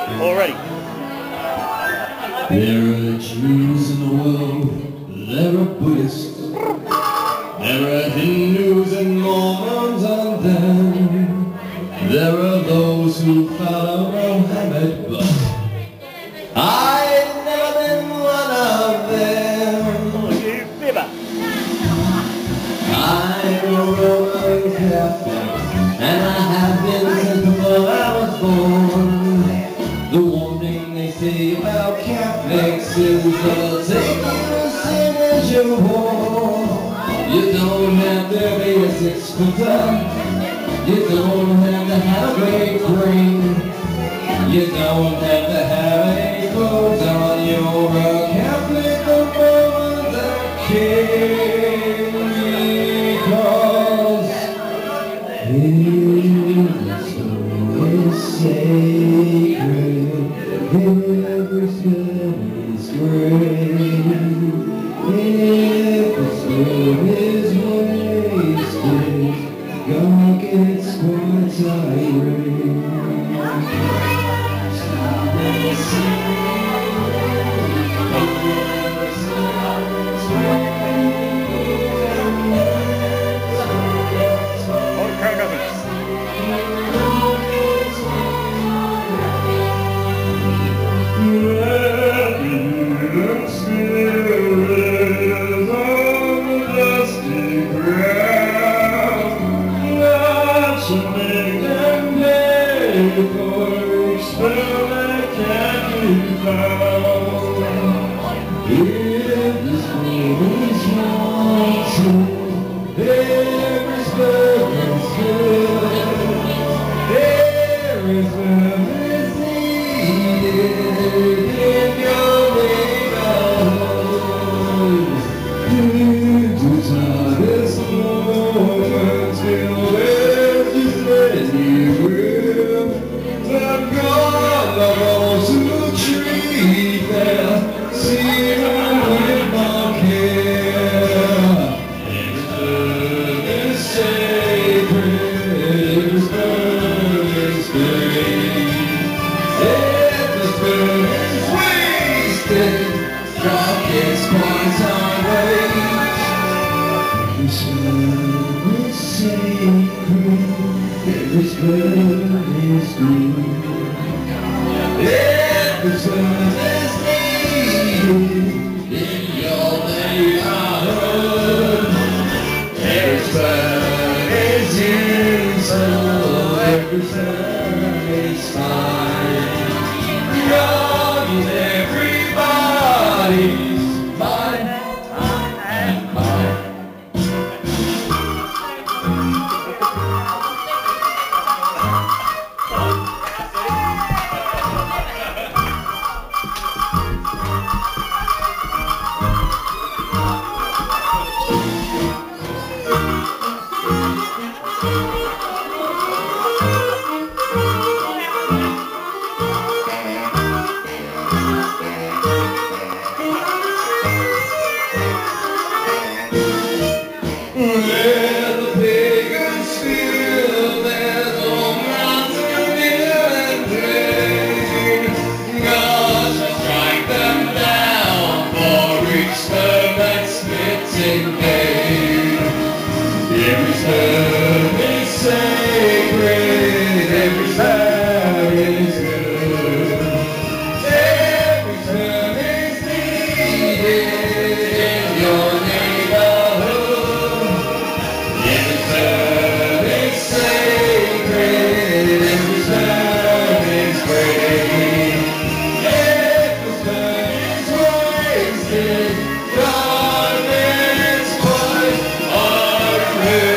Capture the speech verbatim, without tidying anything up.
Already. There are Jews in the world, there are Buddhists, there are Hindus and Mormons and then there are those who follow Muhammad, but I've never been one of them. You fibber. I'm a Roman Catholic, and I have been since before I was born. The one thing they say about Catholics is they'll take you sin as your war. You don't have to be a six-footer. You don't have to have a great brain. You don't have to have any clothes on. You're a Catholic, the Roman, the king. Because his soul is sacred. Every step is great. If the soul is wasted, God gets quite irate. Oh, crack open. Every spell is good. Every spell is needed in your neighborhood. Every spell is useful. Every spell is fine. God is everybody's mine and mine. Every step is sacred, every step is good. Every step is needed in your neighborhood. Every step is sacred, every step is great. Every step is wasted, God is quite alright.